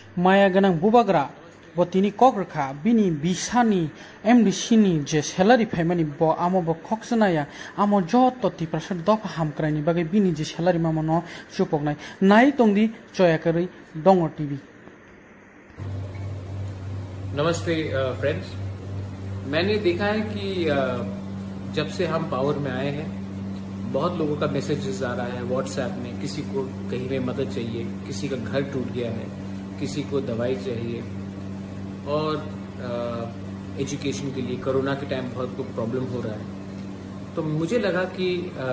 माया गनां बुबाग्रा बतिनी कग्रखा बिनी बिसानी एमडीसीनी जे salary फाइमानि ब आमो ब खक्सनाया आमो जत 30% दफा हामक्राइनि बागै बिनी जे सैलारि मामनो सुपकनाय नाय तंदी चयाकरै दङ टीवी। नमस्ते फ्रेंड्स, मैंने देखा है कि जब से हम पावर में आए हैं बहुत लोगों का मैसेजेस आ रहा है व्हाट्सएप में, किसी को कहीं में मदद चाहिए, किसी का घर टूट गया है, किसी को दवाई चाहिए और एजुकेशन के लिए कोरोना के टाइम बहुत को प्रॉब्लम हो रहा है। तो मुझे लगा कि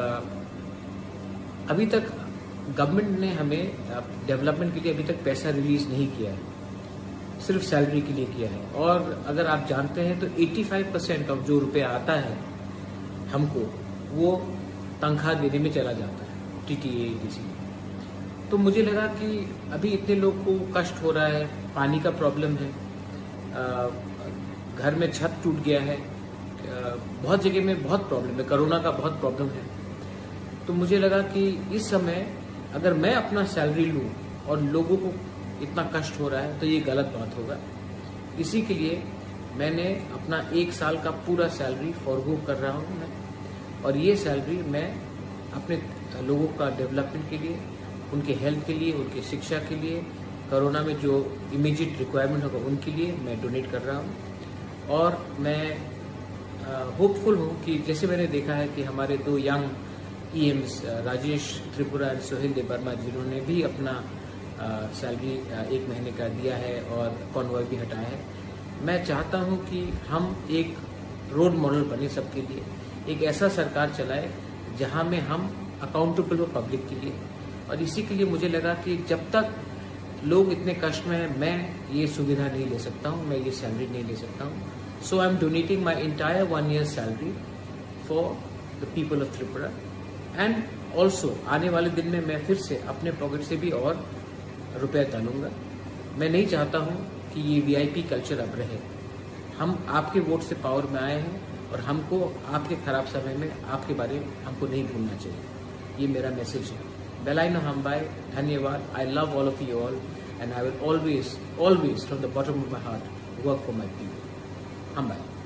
अभी तक गवर्नमेंट ने हमें डेवलपमेंट के लिए अभी तक पैसा रिलीज नहीं किया है, सिर्फ सैलरी के लिए किया है। और अगर आप जानते हैं तो 85% ऑफ जो रुपया आता है हमको वो तनख्वाह देने में चला जाता है, टीटीए किसी। तो मुझे लगा कि अभी इतने लोग को कष्ट हो रहा है, पानी का प्रॉब्लम है, घर में छत टूट गया है, बहुत जगह में बहुत प्रॉब्लम है, कोरोना का बहुत प्रॉब्लम है। तो मुझे लगा कि इस समय अगर मैं अपना सैलरी लूं और लोगों को इतना कष्ट हो रहा है तो ये गलत बात होगा। इसी के लिए मैंने अपना 1 साल का पूरा सैलरी फॉरगो कर रहा हूँ मैं, और ये सैलरी मैं अपने लोगों का डेवलपमेंट के लिए, उनके हेल्थ के लिए, उनकी शिक्षा के लिए, कोरोना में जो इमीडिएट रिक्वायरमेंट होगा उनके लिए मैं डोनेट कर रहा हूँ। और मैं होपफुल हूँ कि जैसे मैंने देखा है कि हमारे 2 यंग EMs राजेश त्रिपुरा और सोहेल देवर्मा जिन्होंने भी अपना सैलरी 1 महीने का दिया है और कॉन्वॉय भी हटाया है। मैं चाहता हूं कि हम एक रोल मॉडल बने सबके लिए, एक ऐसा सरकार चलाए जहां में हम अकाउंटेबल हो पब्लिक के लिए। और इसी के लिए मुझे लगा कि जब तक लोग इतने कष्ट में हैं मैं ये सुविधा नहीं ले सकता हूं, मैं ये सैलरी नहीं ले सकता हूं। So I am donating my entire 1 year salary for the people of Tripura. And also आने वाले दिन में मैं फिर से अपने पॉकेट से भी और रुपया डालूंगा। मैं नहीं चाहता हूं कि ये VIP कल्चर अब रहे। हम आपके वोट से पावर में आए हैं और हमको आपके खराब समय में आपके बारे में हमको नहीं भूलना चाहिए। ये मेरा मैसेज है। बेलाइनो हमबाई, धन्यवाद। I love all of you all and I will always from the bottom of my heart work for my people. हमबाई।